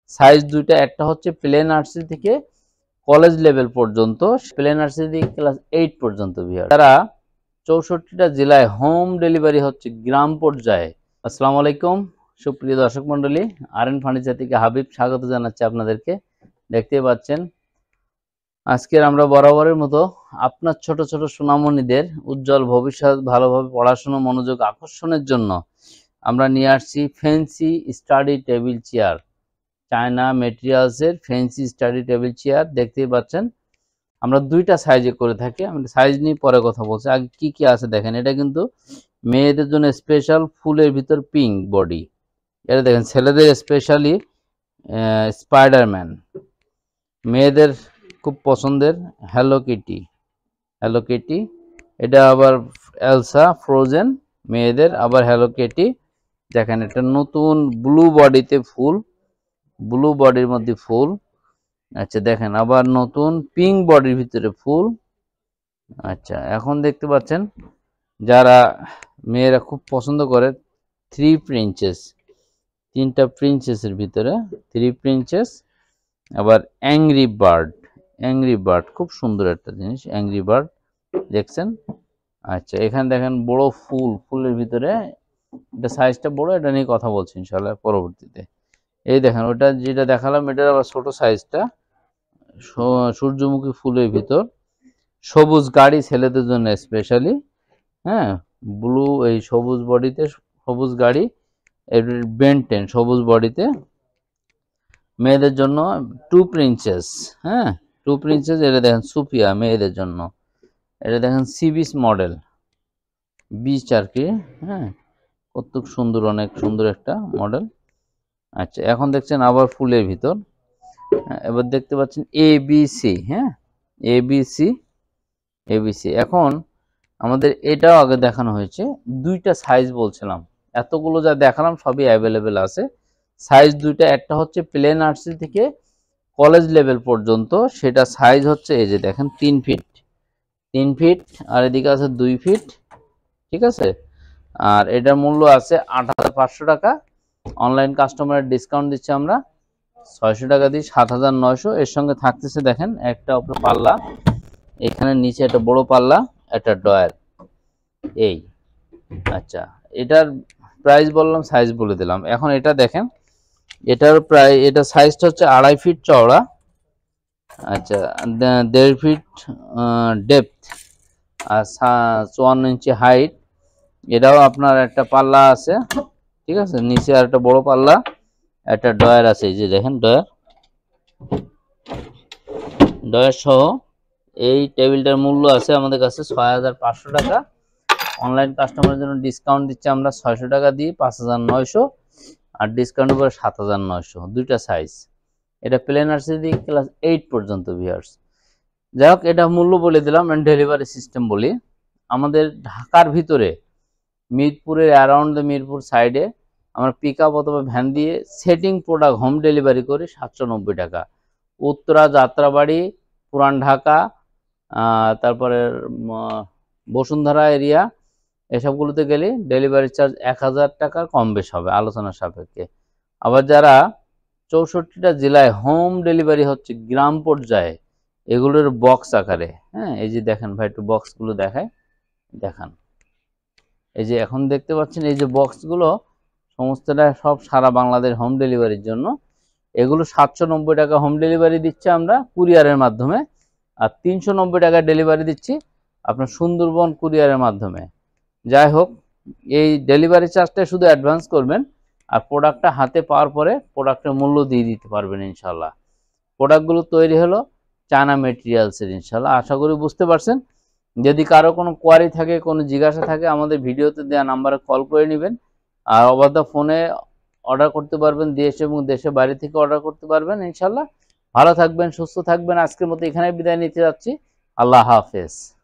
Size দুইটা, একটা হচ্ছে প্লে নার্সারি থেকে কলেজ লেভেল পর্যন্ত, প্লে নার্সারি থেকে ক্লাস 8 পর্যন্ত ভিউয়ার। তারা 64টা জেলায় হোম ডেলিভারি হচ্ছে গ্রাম পর্যায়ে। আসসালামু আলাইকুম সুপ্রিয় দর্শক মণ্ডলী, আরএন ফার্নিচার থেকে হাবিব স্বাগত জানাচ্ছি আপনাদেরকে। দেখতেই পাচ্ছেন আজকের আমরা বরাবরের মতো আপনার ছোট ছোট সোনামণিদের উজ্জ্বল ভবিষ্যৎ, ভালোভাবে পড়াশোনা মনোযোগ আকর্ষণের জন্য আমরা নিয়ে আসছি fancy study table chair, China মেটেরিয়ালসের ফ্যান্সি স্টাডি টেবিল চেয়ার। দেখতেই পাচ্ছেন আমরা দুইটা সাইজে করে থাকি। আমি সাইজ নিয়ে পরে কথা বলছি, আগে কি কি আছে দেখেন। এটা কিন্তু মেয়েদের জন্য স্পেশাল ফুলের ভিতর পিঙ্ক বডি। এটা দেখেন ছেলেদের স্পেশালি স্পাইডারম্যান, মেয়েদের খুব পছন্দের হ্যালো কিটি। এটা আবার এলসা ফ্রোজেন, মেয়েদের আবার হ্যালো কিটি। দেখেন এটা নতুন ব্লু বডিতে ফুল, ব্লু বডির মধ্যে ফুল। আচ্ছা দেখেন আবার নতুন পিঙ্ক বডির ভিতরে ফুল। আচ্ছা এখন দেখতে পাচ্ছেন যারা মেয়েরা খুব পছন্দ করে 3 প্রিন্সেস, তিনটা প্রিন্সেসের ভিতরে 3 প্রিন্সেস। আবার অ্যাংরি বার্ড খুব সুন্দর একটা জিনিস, অ্যাংরি বার্ড দেখছেন। আচ্ছা এখানে দেখেন বড় ফুলের ভিতরে, এটা সাইজটা বড়, এটা নিয়ে কথা বলছি ইনশাআল্লাহ পরবর্তীতে। এই দেখেন ওটা যেটা দেখালাম, এটার আবার ছোট সাইজটা সূর্যমুখী ফুলের ভিতর। সবুজ গাড়ি ছেলেদের জন্য স্পেশালি, হ্যাঁ ব্লু, এই সবুজ বডিতে সবুজ গাড়ি, বেন্টেন সবুজ বডিতে। মেয়েদের জন্য 2 প্রিন্সেস, হ্যাঁ 2 প্রিন্সেস। এটা দেখেন সুপিয়া মেয়েদের জন্য। এটা দেখেন সি বিচ মডেল, বিচ আর কি, হ্যাঁ কত সুন্দর, অনেক সুন্দর একটা মডেল। আচ্ছা এখন দেখছেন আবার ফুলের ভিতর। এবার দেখতে পাচ্ছেন এবিসি, হ্যাঁ এবিসি। এখন আমাদের এটাও আগে দেখানো হয়েছে, দুইটা সাইজ বলছিলাম, এতগুলো যা দেখালাম সবই অ্যাভেলেবেল আছে। সাইজ দুইটা, একটা হচ্ছে প্লে নার্সারি থেকে কলেজ লেভেল পর্যন্ত, সেটা সাইজ হচ্ছে এই যে দেখেন 3 ফিট, আর এদিকে আছে 2 ফিট, ঠিক আছে। আর এটার মূল্য আছে ৮৫০০ টাকা। অনলাইন কাস্টমারের ডিসকাউন্ট দিচ্ছি আমরা ৬০০ টাকা দিয়ে ৭৯০০। এর সঙ্গে থাকতেছে দেখেন একটা উপরে পাল্লা, এখানে নিচে একটা বড় পাল্লা, একটা ডয়ার, এই। আচ্ছা এটার প্রাইস বললাম, সাইজ বলে দিলাম। এখন এটা দেখেন, এটার প্রায়, এটা সাইজটা হচ্ছে ২.৫ ফিট চওড়া, আচ্ছা ১.৫ ফিট ডেপথ, আর ৫৪ ইঞ্চি হাইট। এটাও আপনার একটা পাল্লা আছে, ঠিক আছে, নিচে আর একটা বড় পাল্লা, একটা ডয়ার আছে, এই যে দেখেন ডয়ার সহ এই টেবিলটার মূল্য আছে আমাদের কাছে ৬৫০০ টাকা। অনলাইন কাস্টমারের জন্য ডিসকাউন্ট দিচ্ছি আমরা ৬০০ টাকা দিয়ে ৫৯০০, আর ডিসকাউন্ট করে ৭৯০০, দুইটা সাইজ। এটা প্লে নার্সারি দিয়ে ক্লাস 8 পর্যন্ত ভিউয়ার্স। যাই হোক এটা মূল্য বলে দিলাম, ডেলিভারি সিস্টেম বলি। আমাদের ঢাকার ভিতরে মিরপুরের অ্যারাউন্ড দ্য মিরপুর সাইডে আমরা পিক আপ অথবা ভ্যান দিয়ে সেটিং প্রোডাক্ট হোম ডেলিভারি করি ৭৯০ টাকা। উত্তরা, যাত্রাবাড়ি, পুরান ঢাকা, তারপরে বসুন্ধরা এরিয়া, এসবগুলোতে গেলে ডেলিভারি চার্জ ১০০০ টাকা কম বেশ হবে আলোচনার সাপেক্ষে। আবার যারা ৬৪টা জেলায় হোম ডেলিভারি হচ্ছে গ্রাম পর্যায়ে, এগুলোর বক্স আকারে, হ্যাঁ এই যে দেখেন ভাই একটু বক্সগুলো দেখান। এই যে এখন দেখতে পাচ্ছেন এই যে বক্সগুলো সমস্তটা সব সারা বাংলাদেশ হোম ডেলিভারির জন্য। এগুলো ৭৯০ টাকা হোম ডেলিভারি দিচ্ছে আমরা কুরিয়ারের মাধ্যমে, আর ৩৯০ টাকা ডেলিভারি দিচ্ছি আপনার সুন্দরবন কুরিয়ারের মাধ্যমে। যাই হোক এই ডেলিভারি চার্জটা শুধু অ্যাডভান্স করবেন, আর প্রোডাক্টটা হাতে পাওয়ার পরে প্রোডাক্টের মূল্য দিয়ে দিতে পারবেন ইনশাল্লাহ। প্রোডাক্টগুলো তৈরি হলো চায়না মেটেরিয়ালসের ইনশাল্লাহ। আশা করি বুঝতে পারছেন। যদি কারো কোনো কোয়ারি থাকে, কোনো জিজ্ঞাসা থাকে, আমাদের ভিডিওতে দেওয়া নাম্বারে কল করে নেবেন, আর ওভার দ্য ফোনে অর্ডার করতে পারবেন, দেশ এবং দেশের বাইরে থেকে অর্ডার করতে পারবেন ইনশাল্লাহ। ভালো থাকবেন, সুস্থ থাকবেন। আজকের মতো এখানে বিদায় নিতে যাচ্ছি। আল্লাহ হাফেজ।